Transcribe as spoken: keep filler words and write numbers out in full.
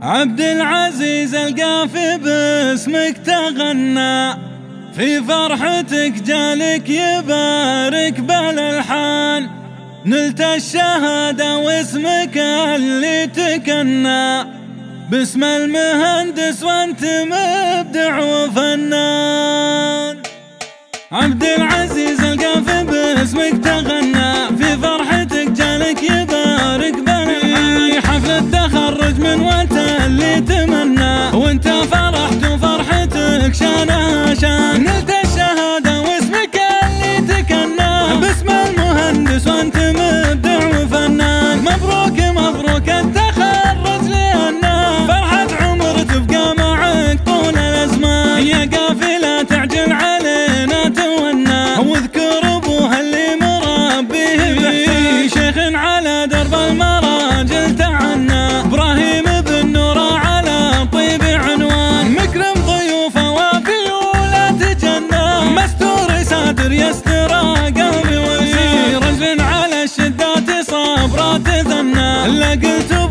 عبد العزيز القافي باسمك تغنى، في فرحتك جالك يبارك بالالحان، نلت الشهادة واسمك اللي تكنى، باسم المهندس وانت مبدع وفنان. عبد العزيز القافي باسمك تغنى، في فرحتك جالك يبارك بالالحان، حفل التخرج من وقت اللي تمنى، وانت فرحت وفرحتك شانها شان، نلت الشهادة واسمك اللي تكنى، باسم المهندس وانت مبدع وفنان. مبروك مبروك التخرج لنا، فرحة عمر تبقى معك طول الازمان، يا قافي لا تعجل علينا تونا، واذكر ابوها اللي مربيه بحسين، شيخ على درب المراجل تعنى، ابراهيم بن نورا على طيب عنوان، مكرم ضيوفه وافي ولا تجنى، مستور ساتر يستر قلبي ويسير، رجل على الشدات صبرا تثنى، لا قلت